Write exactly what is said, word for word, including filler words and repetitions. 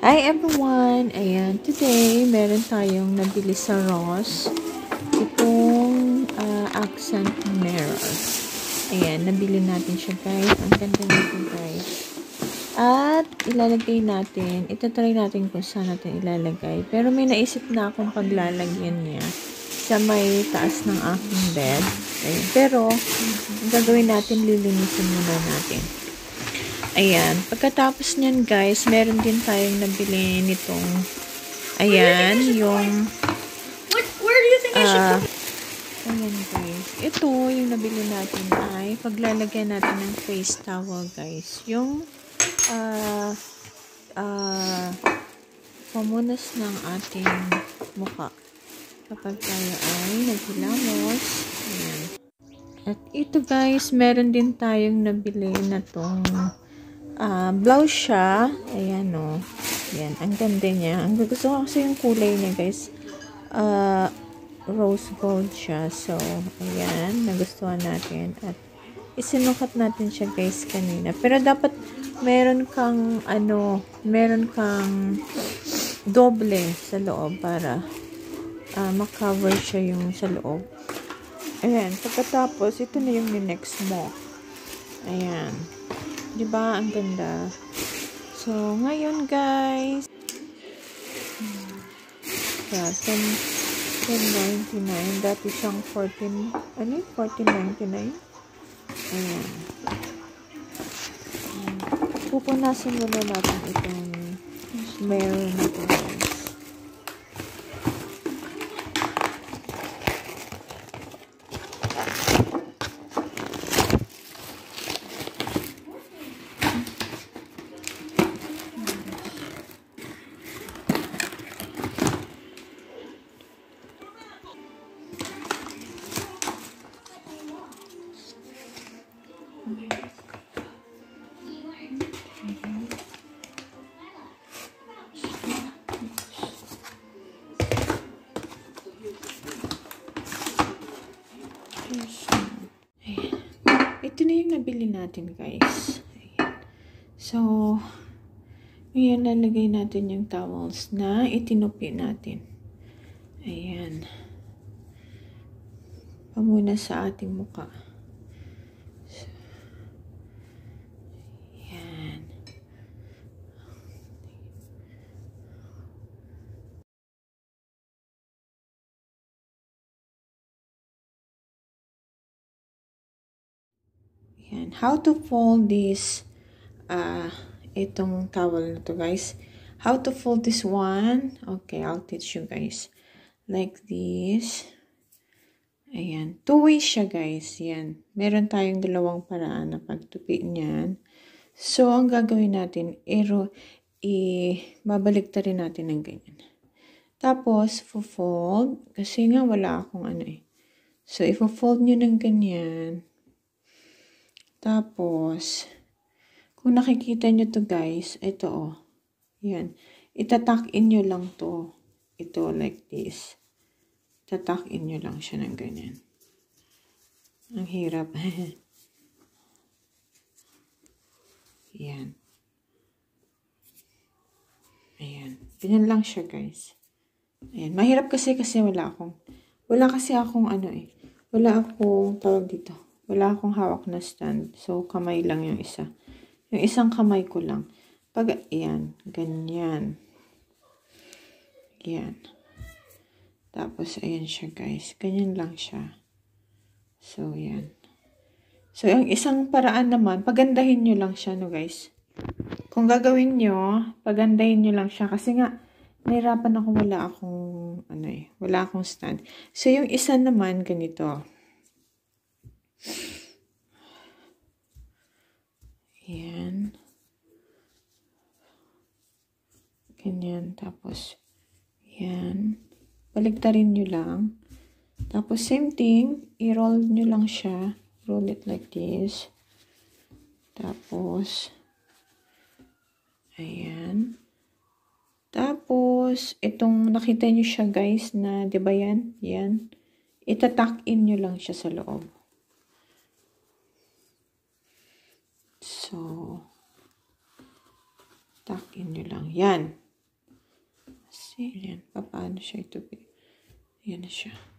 Hi everyone! Ayan, today meron tayong nabili sa Ross. Itong uh, accent mirror. Ayan, nabili natin siya guys. Ang ganda nito guys. At ilalagay natin, itatry natin kung saan natin ilalagay. Pero may naisip na akong paglalagyan niya sa may taas ng aking bed. Ayan. Pero, ang gagawin natin, lilinisin muna natin. Ayan. Pagkatapos niyan guys, meron din tayong nabili nitong, ayan, yung, where do you think I should uh, put it? Ayan guys. Ito, yung nabili natin ay paglalagyan natin ng face towel guys. Yung, ah, uh, uh, pamunas ng ating mukha kapag tayo ay naghilamos. Ayan. At ito guys, meron din tayong nabili na tong uh, blouse siya. Ayan o. Oh. Ayan, ang ganda niya. Ang gusto ko kasi yung kulay niya guys. Uh, rose gold siya. So, ayan. Nagustuhan natin. At isinukat natin siya guys kanina. Pero dapat meron kang ano, meron kang doble sa loob para uh, makover siya yung sa loob. Ayan, pagkatapos ito na yung next mo. Ayan. 'Di ba ang ganda? So, ngayon guys, yeah, ten ninety-nine, dati siyang fourteen, ano yun? fourteen ninety-nine. Ayan. Pupunasin muna natin itong meron na ito guys. Ito na yung nabili natin guys. Ayan. So, ngayon lalagay natin yung towels na itinupi natin. Ayan. Pamuna sa ating muka. So, ayan. Ayan. How to fold this uh, itong towel na to guys. How to fold this one. Okay, I'll teach you guys. Like this. Ayan. Two ways siya guys. Yan. Meron tayong dalawang paraan na pagtupi niyan. So, ang gagawin natin, ero, i-babalik ta rin natin ng ganyan. Tapos, fold. Kasi nga wala akong ano eh. So, i-fold nyo ng ganyan. Tapos, kung nakikita nyo to guys, ito oh. Yan. Itatak in nyo lang to. Ito like this. Itatak in nyo lang siya ng ganyan. Ang hirap. Yan. Ayan. Ganyan lang siya guys. Ayan. Mahirap kasi kasi wala akong, wala kasi akong ano eh. Wala akong tawag dito. Wala akong hawak na stand. So, kamay lang yung isa. Yung isang kamay ko lang. Pag, ayan. Ganyan. Yan. Tapos, ayan siya guys. Ganyan lang siya. So, yan. So, yung isang paraan naman, pagandahin nyo lang siya, no guys. Kung gagawin nyo, pagandahin nyo lang siya. Kasi nga, nahirapan ako, wala akong, ano eh, wala akong stand. So, yung isa naman, ganito. Yan. Ganyan. Tapos, yan. Baligtarin nyo lang. Tapos, same thing. I-roll nyo lang siya. Roll it like this. Tapos, ayan. Tapos, itong nakita nyo siya guys na, di ba yan? Yan. Itatak in nyo lang siya sa loob. So, tuck in nyo lang. Yan. See? Ayan, papaano siya ito. Ayan na siya.